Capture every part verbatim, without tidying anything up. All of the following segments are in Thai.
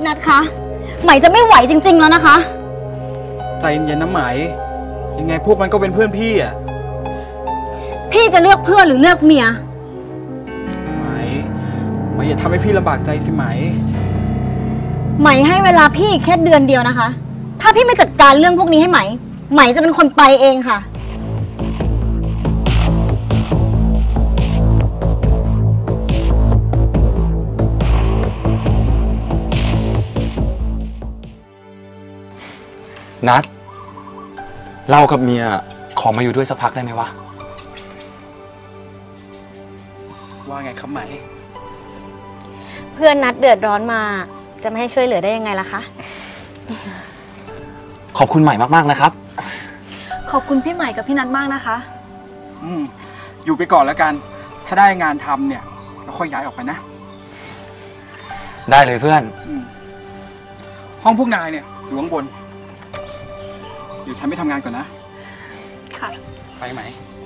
นัดคะไหมจะไม่ไหวจริงๆแล้วนะคะใจเย็นๆนะไหมยังไงพวกมันก็เป็นเพื่อนพี่อ่ะพี่จะเลือกเพื่อนหรือเลือกเมียไหมไหมอย่าทำให้พี่ลำบากใจสิไหมไหมให้เวลาพี่แค่เดือนเดียวนะคะถ้าพี่ไม่จัดการเรื่องพวกนี้ให้ไหมไหมจะเป็นคนไปเองค่ะนัดเรากับเมียขอมาอยู่ด้วยสักพักได้ไหมวะว่าไงครับไหมเพื่อนนัดเดือดร้อนมาจะไม่ให้ช่วยเหลือได้ยังไงล่ะคะขอบคุณใหม่มากๆนะครับขอบคุณพี่ใหม่กับพี่นัดมากนะคะอืมอยู่ไปก่อนแล้วกันถ้าได้งานทำเนี่ยเราค่อยย้ายออกไปนะได้เลยเพื่อนห้องพวกนายเนี่ยอยู่ข้างบนเดี๋ยวฉันไปทำงานก่อนนะค่ะไปไหม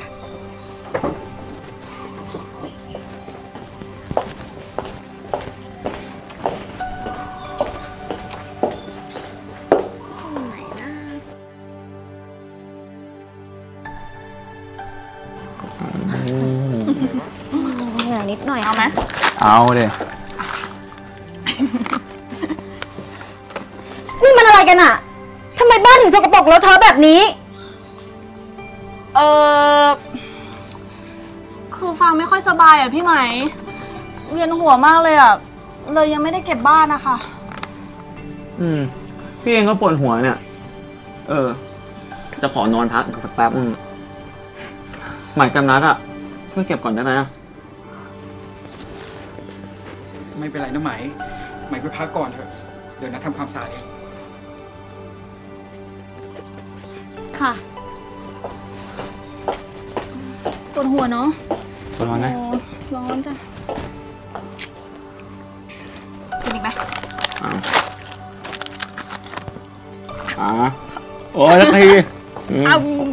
เหนื่อยนิดหน่อยเอาไหมเอาเลยนี่มันอะไรกันอะทำไมบ้านถึงสกปรกแล้วเธอแบบนี้เออคือฟังไม่ค่อยสบายอ่ะพี่ไหมเวียนหัวมากเลยอ่ะเลยยังไม่ได้เก็บบ้านนะคะอืมพี่เองก็ปวดหัวเนี่ยเออจะขอนอนพักสักแป๊บนึงหมายกำนัดอ่ะช่วยเก็บก่อนได้ไหมไม่เป็นไรนะไหมไหมไปพักก่อนเถอะเดี๋ยวนัดทำความสะอาดเองค่ะปวดหัวเนาะปวดร้อนไหมร้อนจ้ะกินอีกไหมอ๋ออ๋อโอ้ยแล้วทีเอา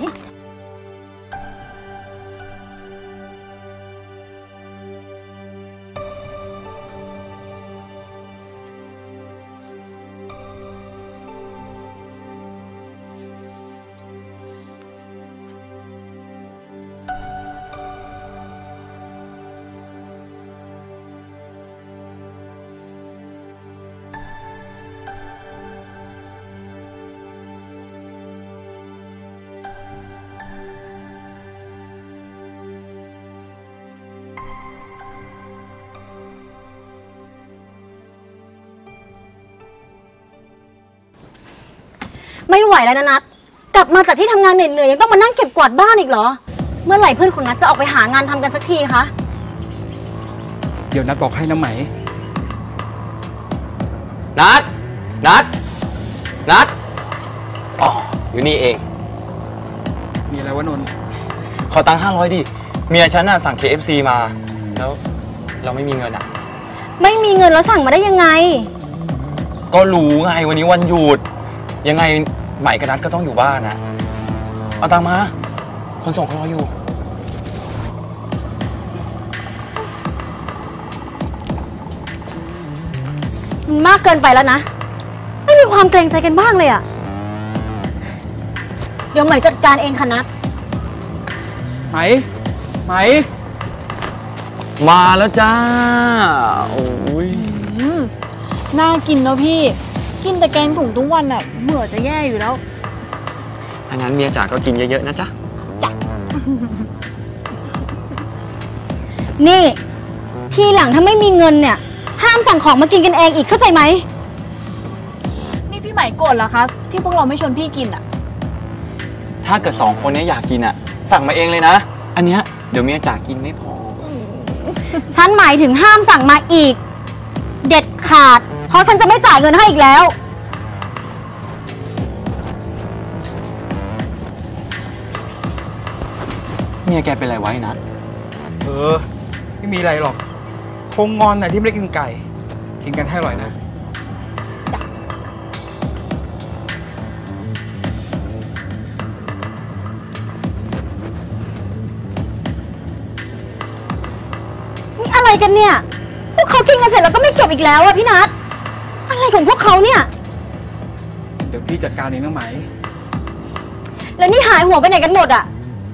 ไม่ไหวแล้วนะนัทกลับมาจากที่ทำงานเหนื่อยๆยังต้องมานั่งเก็บกวาดบ้านอีกเหรอเมื่อไหร่เพื่อนของนัทจะออกไปหางานทำกันสักทีคะเดี๋ยวนัทบอกให้นะไหมนัทนัทนัทอ๋ออยู่นี่เองมีอะไรวะนนท์ขอตังค์ห้าร้อยดิเมียฉันน่ะสั่ง เค เอฟ ซี มาแล้วเราไม่มีเงินอ่ะไม่มีเงินแล้วสั่งมาได้ยังไงก็รู้ไงวันนี้วันหยุดยังไงใหม่กับนัทก็ต้องอยู่บ้านนะเอาตังค์มาคนส่งเขารออยู่มันมากเกินไปแล้วนะไม่มีความเกรงใจกันบ้างเลยอะเดี๋ยวใหม่จัดการเองค่ะนัทไหมไหมมาแล้วจ้าโอ้ยน่ากินเนาะพี่กินแต่แกงถุงทุกวันอะเบื่อจะแย่อยู่แล้วถ้างั้นเมียจ๋าก็กินเยอะๆนะจ๊ะจ้ะนี่ทีหลังถ้าไม่มีเงินเนี่ยห้ามสั่งของมากินกันเองอีกเข้าใจไหมนี่พี่ใหม่โกรธเหรอคะที่พวกเราไม่ชวนพี่กินอะถ้าเกิดสองคนนี้อยากกินอะสั่งมาเองเลยนะอันเนี้ยเดี๋ยวเมียจ๋ากินไม่พอฉันหมายถึงห้ามสั่งมาอีกเด็ดขาดเพราะฉันจะไม่จ่ายเงินให้อีกแล้วเมียแกเป็นไรไว้นัทเออไม่มีอะไรหรอกคงงอนนะที่ไม่ได้กินไก่กินกันให้อร่อยนะนี่อะไรกันเนี่ยพวกเขากินกันเสร็จแล้วก็ไม่เก็บอีกแล้วอะพี่นัทอะไรของของพวกเขาเนี่ยเดี๋ยวพี่จัดการเองนะไหมแล้วนี่หายหัวไปไหนกันหมดอะ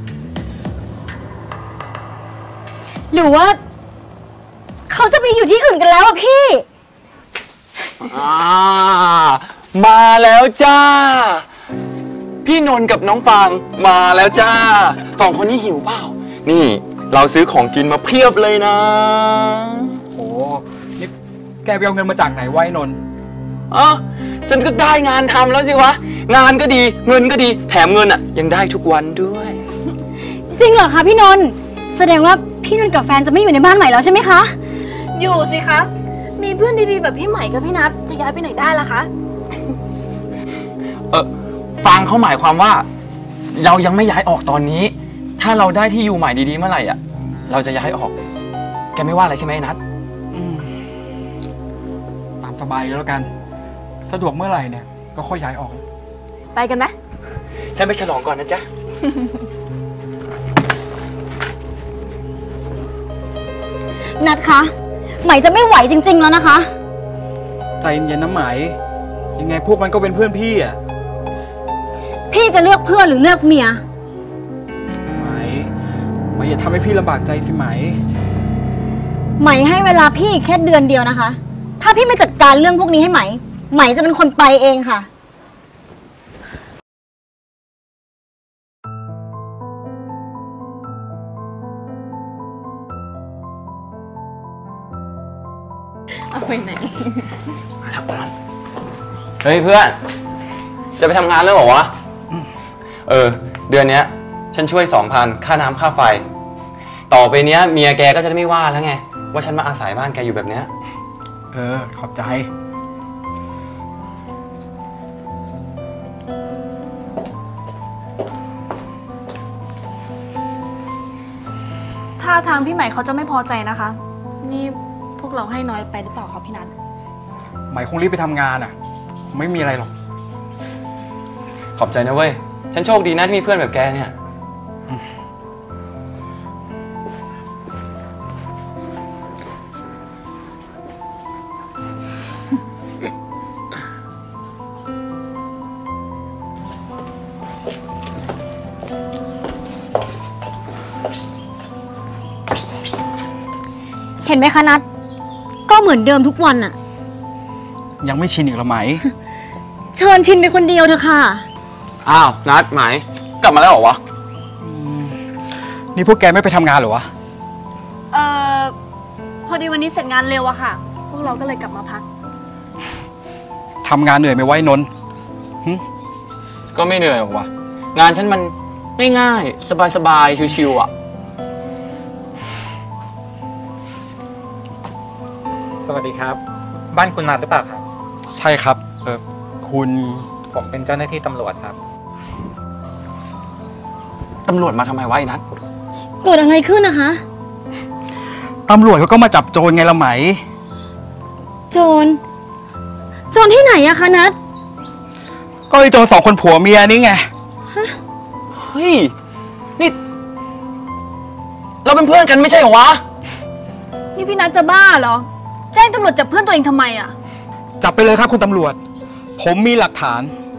หรือว่าเขาจะไปอยู่ที่อื่นกันแล้วอะพี่อ่ามาแล้วจ้า พี่นนท์กับน้องฟางมาแล้วจ้าสองคนนี้หิวเปล่านี่เราซื้อของกินมาเพียบเลยนะโอ้นี่แกไปเอาเงินมาจากไหนไว้นนท์อ๋อฉันก็ได้งานทำแล้วสิวะงานก็ดีเงินก็ดีแถมเงินอ่ะยังได้ทุกวันด้วยจริงเหรอคะพี่นนท์แสดงว่าพี่นนท์กับแฟนจะไม่อยู่ในบ้านใหม่แล้วใช่ไหมคะอยู่สิคะ มีเพื่อนดีๆแบบพี่ใหม่กับพี่นัทจะย้ายไปไหนได้ล่ะคะเออฟังเขาหมายความว่า เรายังไม่ย้ายออกตอนนี้ ถ้าเราได้ที่อยู่ใหม่ดีๆเมื่อไหร่อ่ะเราจะย้ายออกแกไม่ว่าอะไรใช่ไหมนัทตามสบายแล้วกันสะดวกเมื่อไหร่เนี่ยก็ค่อยย้ายออกไปกันไหมฉันไปฉลองก่อนนะจ๊ะนัดคะใหม่จะไม่ไหวจริงๆแล้วนะคะใจเย็นๆนะไหมยังไงพวกมันก็เป็นเพื่อนพี่อ่ะพี่จะเลือกเพื่อนหรือเลือกเมียไหมไหมอย่าทำให้พี่ลำบากใจสิไหมไหมให้เวลาพี่แค่เดือนเดียวนะคะ ถ้าพี่ไม่จัดการเรื่องพวกนี้ให้ไหม ไหมจะเป็นคนไปเองค่ะเอาไปไหนเฮ้ยเพื่อนจะไปทำงานแล้วเหรอวะเออเดือนเนี้ยฉันช่วยสองพันค่าน้ำค่าไฟต่อไปเนี้ยเมียแกก็จะได้ไม่ว่าแล้วไงว่าฉันมาอาศัยบ้านแกอยู่แบบเนี้ยเออขอบใจถ้าทางพี่ใหม่เขาจะไม่พอใจนะคะ นี่พวกเราให้น้อยไปหรือเปล่าคะพี่นัทไหมคงรีบไปทำงานอ่ะคงไม่มีอะไรหรอกขอบใจนะเว้ยฉันโชคดีนะที่มีเพื่อนแบบแกเนี่ยเห็นไหมคะนัดก็เหมือนเดิมทุกวันอะยังไม่ชินอีกหรอไหมเชิญชินไปคนเดียวเถอะค่ะอ้าวนัดไหมกลับมาแล้วเหรอวะนี่พวกแกไม่ไปทำงานเหรอวะเอ่อ พอดีวันนี้เสร็จงานเร็วอะค่ะ พวกเราก็เลยกลับมาพักทำงานเหนื่อยไหมไว้นนท์ก็ไม่เหนื่อยหรอกวะงานฉันมันง่ายๆสบายๆชิวๆอ่ะสวัสดีครับ บ้านคุณนัทหรือเปล่าครับใช่ครับเออคุณผมเป็นเจ้าหน้าที่ตำรวจครับตำรวจมาทำไมวะไอ้นัทเกิดอะไรขึ้นนะคะตำรวจเขาก็มาจับโจรไงละไหมโจร โจรที่ไหนอะคะนัดก็ไอ้โจรสองคนผัวเมียนี่ไงเฮ้ยนี่เราเป็นเพื่อนกันไม่ใช่เหรอวะนี่พี่นัทจะบ้าเหรอ แจ้งตำรวจจับเพื่อนตัวเองทำไมอะจับไปเลยครับคุณตำรวจ ผมมีหลักฐาน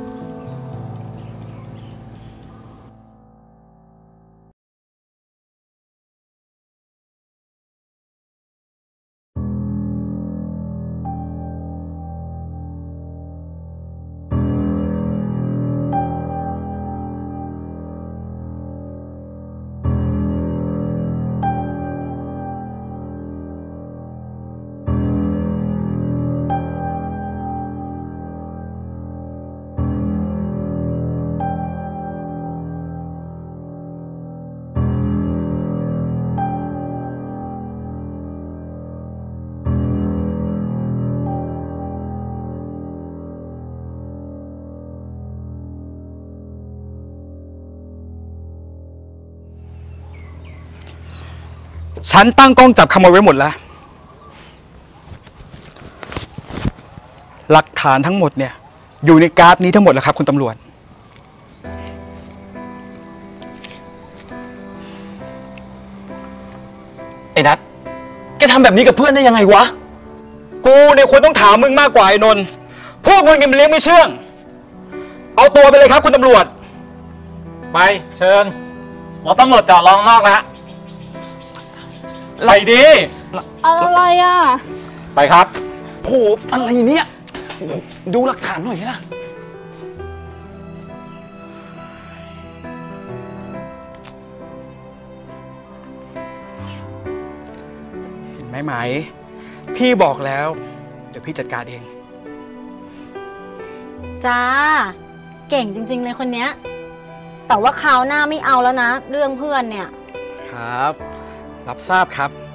ฉันตั้งกล้องจับขโมยไว้หมดแล้ว หลักฐานทั้งหมดเนี่ย อยู่ในการ์ดนี้ทั้งหมดแล้วครับคุณตำรวจไอ้นัทแกทำแบบนี้กับเพื่อนได้ยังไงวะกูเนี่ยควรต้องถามมึงมากกว่าไอ้นนท์พวกมันกันเลี้ยงไม่เชื่อง เอาตัวไปเลยครับคุณตำรวจไปเชิญรถตำรวจจอดรองนอกแล้วไปดีอะไรอ่ะไปครับโหอะไรเนี่ยโอ้โหดูหลักฐานหน่อยไหมล่ะเห็นไหมไหม พี่บอกแล้ว เดี๋ยวพี่จัดการเองจ้า เก่งจริงๆเลยคนเนี้ย แต่ว่าคราวหน้าไม่เอาแล้วนะ เรื่องเพื่อนเนี่ยครับ รับทราบครับ